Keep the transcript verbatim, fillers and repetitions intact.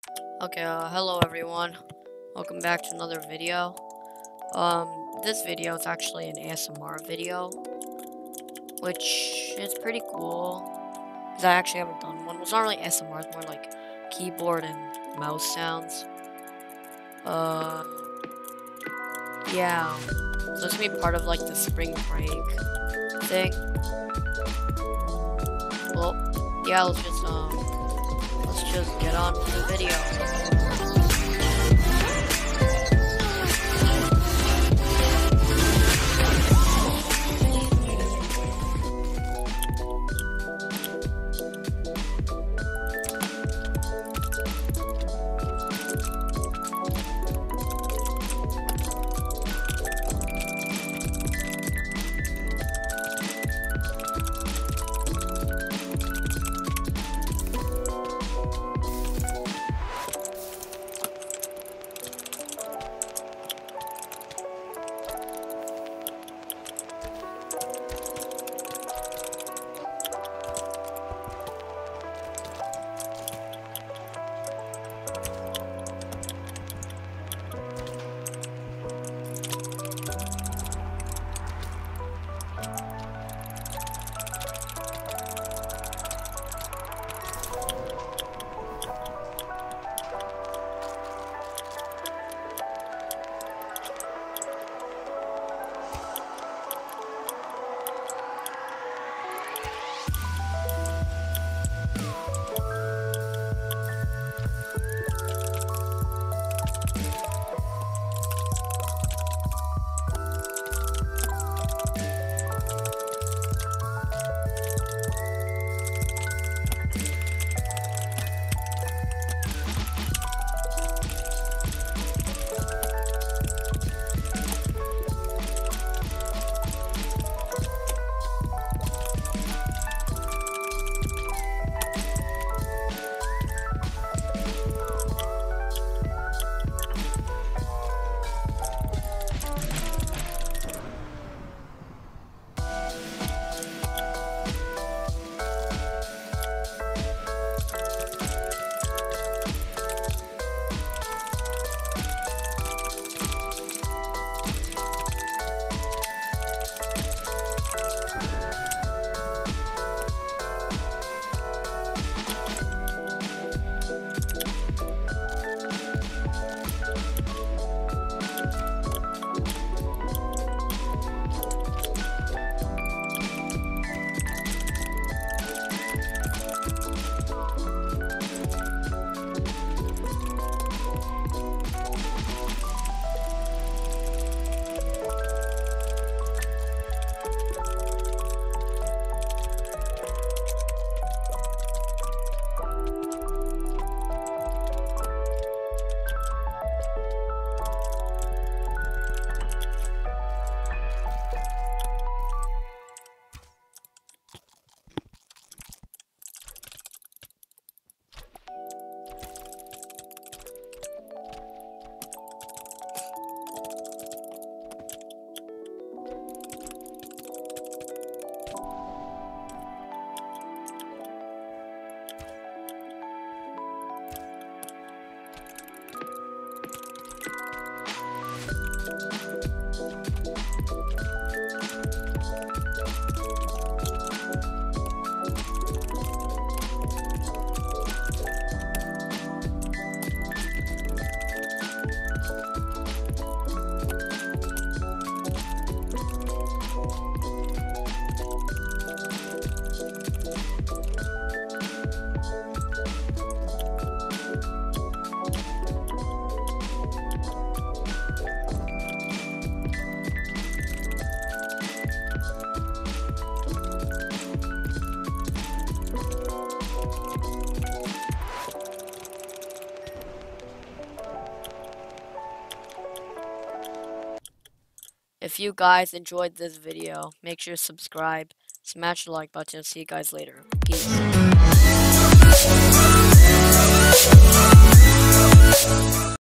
Okay, uh, hello everyone. Welcome back to another video. Um, this video is actually an A S M R video, which is pretty cool, because I actually haven't done one. It's not really A S M R, it's more like keyboard and mouse sounds. Uh, yeah. So it's gonna be part of like the spring break thing. Well, yeah, let's just, um, let's just get on with the video. If you guys enjoyed this video, make sure to subscribe, smash the like button, see you guys later. Peace.